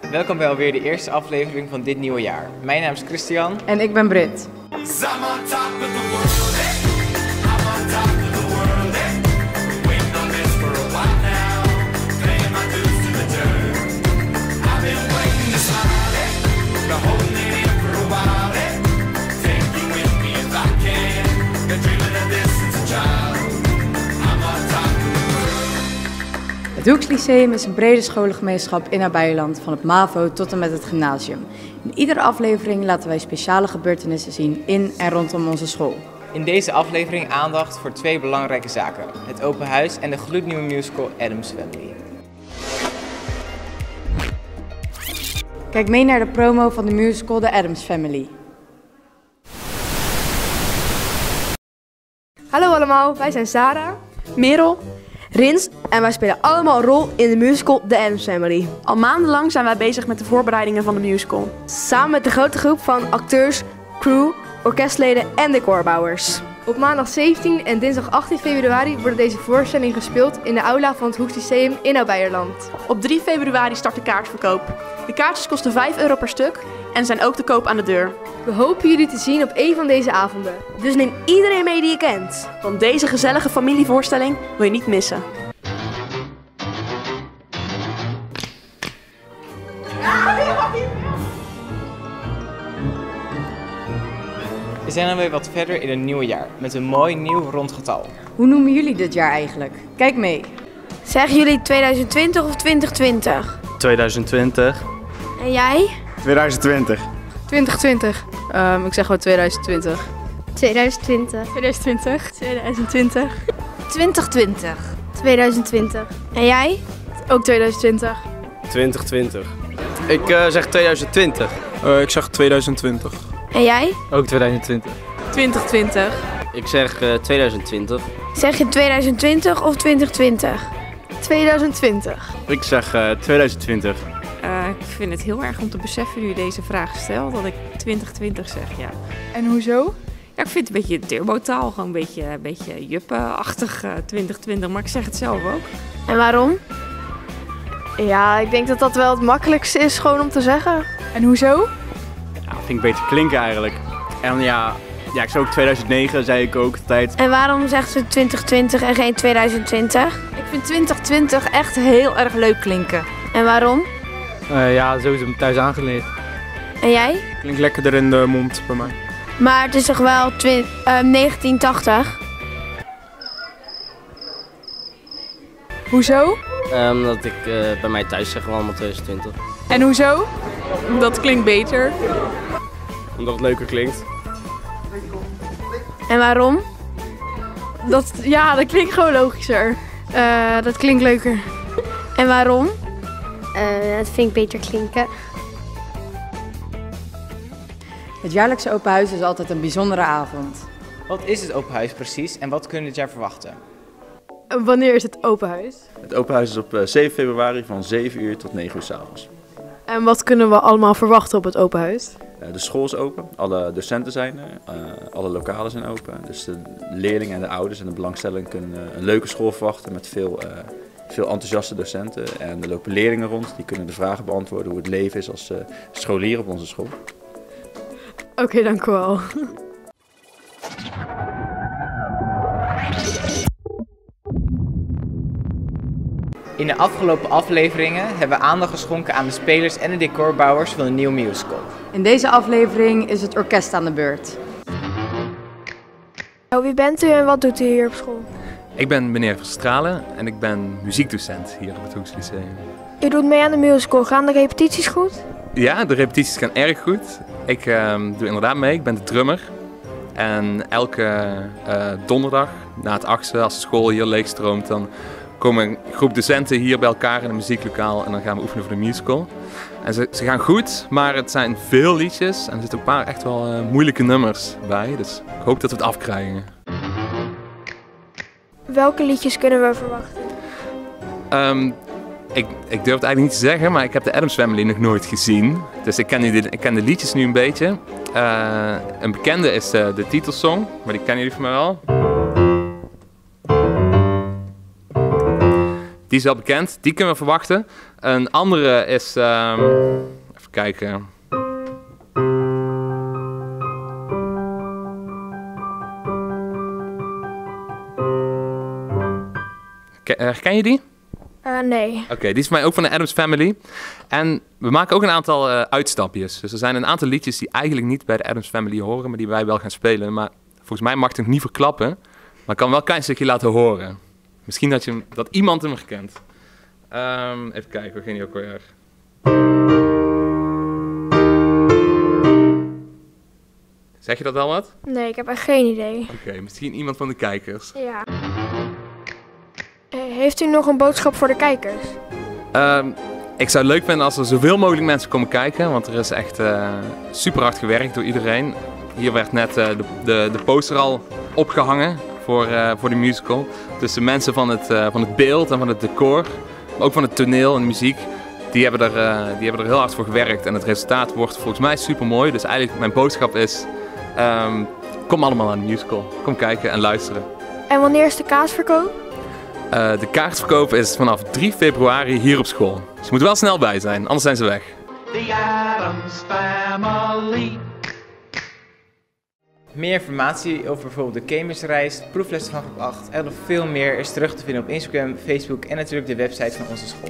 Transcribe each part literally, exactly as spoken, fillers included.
Welkom bij alweer de eerste aflevering van dit nieuwe jaar. Mijn naam is Christian. En ik ben Brit. Het Hoeks Lyceum is een brede scholengemeenschap in Nabijland, van het MAVO tot en met het gymnasium. In iedere aflevering laten wij speciale gebeurtenissen zien in en rondom onze school. In deze aflevering aandacht voor twee belangrijke zaken: het open huis en de gloednieuwe musical Addams Family. Kijk mee naar de promo van de musical The Addams Family. Hallo allemaal, wij zijn Sarah, Merel, Rins en wij spelen allemaal een rol in de musical The Addams Family. al maandenlang zijn wij bezig met de voorbereidingen van de musical. Samen met de grote groep van acteurs, crew, orkestleden en decorbouwers. Op maandag zeventien en dinsdag achttien februari wordt deze voorstelling gespeeld in de aula van het Hoeks Lyceum in Nabijland. Op drie februari start de kaartverkoop. De kaartjes kosten vijf euro per stuk en zijn ook te koop aan de deur. We hopen jullie te zien op een van deze avonden. Dus neem iedereen mee die je kent. Want deze gezellige familievoorstelling wil je niet missen. We zijn alweer wat verder in het nieuwe jaar, met een mooi nieuw rond getal. Hoe noemen jullie dit jaar eigenlijk? Kijk mee. Zeggen jullie twintig twintig of twintig twintig? twintig twintig. En jij? twintig twintig. twintig twintig. Um, ik zeg gewoon twintig twintig. twintig twintig. twintig twintig. twintig twintig. twintig twintig. twintig twintig. En jij? Ook twintig twintig. twintig twintig. Ik uh, zeg twintig twintig. Uh, ik zeg twintig twintig. En jij? Ook twintig twintig. twintig twintig. Ik zeg uh, twintig twintig. Zeg je twintig twintig of twintig twintig? twintig twintig. Ik zeg uh, twintig twintig. Uh, ik vind het heel erg om te beseffen nu je deze vraag stelt dat ik twintig twintig zeg, ja. En hoezo? Ja, ik vind het een beetje turbotaal, gewoon een beetje, een beetje juppe-achtig uh, twintig twintig, maar ik zeg het zelf ook. En waarom? Ja, ik denk dat dat wel het makkelijkste is gewoon om te zeggen. En hoezo? Ja, vind ik beter klinken eigenlijk. En ja, ja ik zei ook tweeduizend negen, zei ik ook de tijd. En waarom zegt ze twintig twintig en geen twintig twintig? Ik vind twintig twintig echt heel erg leuk klinken. En waarom? Uh, ja, zo is het thuis aangeleerd. En jij? Klinkt lekkerder in de mond bij mij. Maar het is toch wel twi- uh, negentien tachtig? Hoezo? Um, dat ik uh, bij mij thuis zeg wel allemaal twintig twintig. En hoezo? Dat klinkt beter. Omdat het leuker klinkt. En waarom? Dat, ja, dat klinkt gewoon logischer. Uh, dat klinkt leuker. En waarom? Uh, dat vind ik beter klinken. Het jaarlijkse open huis is altijd een bijzondere avond. Wat is het open huis precies en wat kunnen we dit jaar verwachten? Wanneer is het open huis? Het open huis is op uh, zeven februari van zeven uur tot negen uur 's avonds. En wat kunnen we allemaal verwachten op het open huis? Uh, de school is open, alle docenten zijn er, uh, alle lokalen zijn open. Dus de leerlingen en de ouders en de belangstellenden kunnen uh, een leuke school verwachten met veel, uh, veel enthousiaste docenten. En er lopen leerlingen rond, die kunnen de vragen beantwoorden hoe het leven is als uh, scholier op onze school. Oké, okay, dank u wel. In de afgelopen afleveringen hebben we aandacht geschonken aan de spelers en de decorbouwers van een nieuwe musical. In deze aflevering is het orkest aan de beurt. Oh, wie bent u en wat doet u hier op school? Ik ben meneer Verstralen en ik ben muziekdocent hier op het Hoeks Lyceum. U doet mee aan de musical. Gaan de repetities goed? Ja, de repetities gaan erg goed. Ik uh, doe inderdaad mee, ik ben de drummer. En elke uh, donderdag na het achtste, als de school hier leegstroomt, dan komen een groep docenten hier bij elkaar in een muzieklokaal en dan gaan we oefenen voor de musical. En ze, ze gaan goed, maar het zijn veel liedjes en er zitten een paar echt wel uh, moeilijke nummers bij. Dus ik hoop dat we het afkrijgen. Welke liedjes kunnen we verwachten? Um, ik, ik durf het eigenlijk niet te zeggen, maar ik heb de Addams Family nog nooit gezien. Dus ik ken, die, ik ken de liedjes nu een beetje. Uh, een bekende is uh, de titelsong, maar die kennen jullie van mij wel. Die is wel bekend, die kunnen we verwachten. Een andere is, um, even kijken. Herken je die? Uh, nee. Oké, okay, die is voor mij ook van de Addams Family. En we maken ook een aantal uh, uitstapjes. Dus er zijn een aantal liedjes die eigenlijk niet bij de Addams Family horen, maar die wij wel gaan spelen. Maar volgens mij mag ik het niet verklappen, maar ik kan wel een klein stukje laten horen. Misschien dat, je, dat iemand hem herkent. Um, even kijken, hoe ging die ook weer? Zeg je dat wel wat? Nee, ik heb echt geen idee. Oké, okay, misschien iemand van de kijkers. Ja. Heeft u nog een boodschap voor de kijkers? Um, ik zou het leuk vinden als er zoveel mogelijk mensen komen kijken, want er is echt uh, super hard gewerkt door iedereen. Hier werd net uh, de, de, de poster al opgehangen voor, uh, voor de musical. Dus de mensen van het, uh, van het beeld en van het decor, maar ook van het toneel en de muziek, die hebben, er, uh, die hebben er heel hard voor gewerkt. En het resultaat wordt volgens mij super mooi. Dus eigenlijk mijn boodschap is, um, kom allemaal aan de musical. Kom kijken en luisteren. En wanneer is de kaartverkoop? Uh, de kaartverkoop is vanaf drie februari hier op school. Dus je moet er wel snel bij zijn, anders zijn ze weg. The Addams Family. Meer informatie over bijvoorbeeld de Cambridge-reis, proeflessen van groep acht en nog veel meer is terug te vinden op Instagram, Facebook en natuurlijk de website van onze school.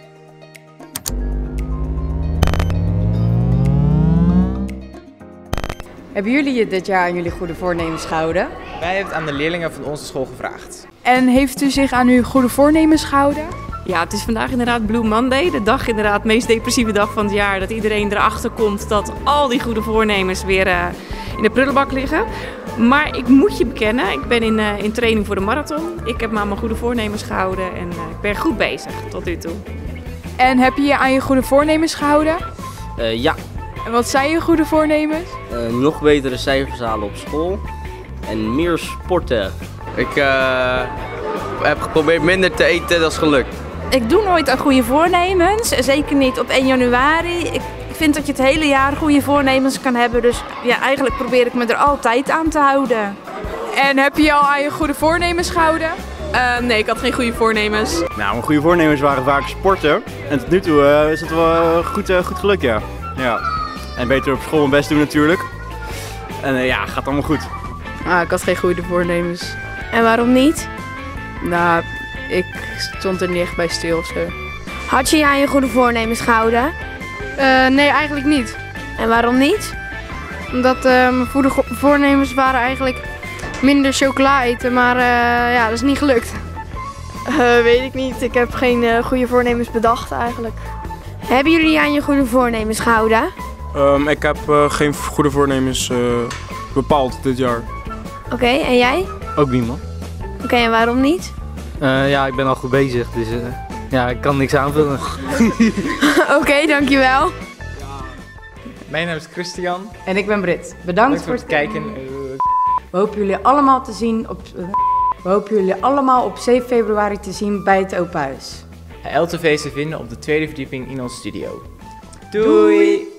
Hebben jullie je dit jaar aan jullie goede voornemens gehouden? Wij hebben het aan de leerlingen van onze school gevraagd. En heeft u zich aan uw goede voornemens gehouden? Ja, het is vandaag inderdaad Blue Monday, de dag inderdaad, de meest depressieve dag van het jaar. Dat iedereen erachter komt dat al die goede voornemens weer uh, in de prullenbak liggen. Maar ik moet je bekennen, ik ben in, uh, in training voor de marathon. Ik heb me aan mijn goede voornemens gehouden en uh, ik ben goed bezig tot nu toe. En heb je je aan je goede voornemens gehouden? Uh, ja. En wat zijn je goede voornemens? Uh, nog betere cijfers halen op school en meer sporten. Ik uh, heb geprobeerd minder te eten, dat is gelukt. Ik doe nooit aan goede voornemens, zeker niet op één januari. Ik vind dat je het hele jaar goede voornemens kan hebben, dus ja, eigenlijk probeer ik me er altijd aan te houden. En heb je je al aan je goede voornemens gehouden? Uh, nee, ik had geen goede voornemens. Nou, mijn goede voornemens waren vaak sporten. En tot nu toe uh, is het wel uh, goed, uh, goed gelukt, ja. ja. En beter op school mijn best doen natuurlijk. En uh, ja, gaat allemaal goed. Ah, ik had geen goede voornemens. En waarom niet? Nou, ik stond er niet echt bij stil of zo. Had je je aan je goede voornemens gehouden? Uh, nee, eigenlijk niet. En waarom niet? Omdat uh, mijn goede voornemens waren eigenlijk minder chocola eten, maar uh, ja, dat is niet gelukt. Uh, weet ik niet. Ik heb geen uh, goede voornemens bedacht eigenlijk. Hebben jullie je aan je goede voornemens gehouden? Um, ik heb uh, geen goede voornemens uh, bepaald dit jaar. Oké, okay, en jij? Ook niet, man. Oké, okay, en waarom niet? Uh, ja, ik ben al goed bezig, dus uh, ja, ik kan niks aanvullen. Oké, okay, dankjewel. Mijn naam is Christian. En ik ben Brit. Bedankt, Bedankt voor het kijken. Uh... We hopen jullie allemaal te zien op... Uh, we hopen jullie allemaal op zeven februari te zien bij het open huis. L T V is te vinden op de tweede verdieping in onze studio. Doei! Doei.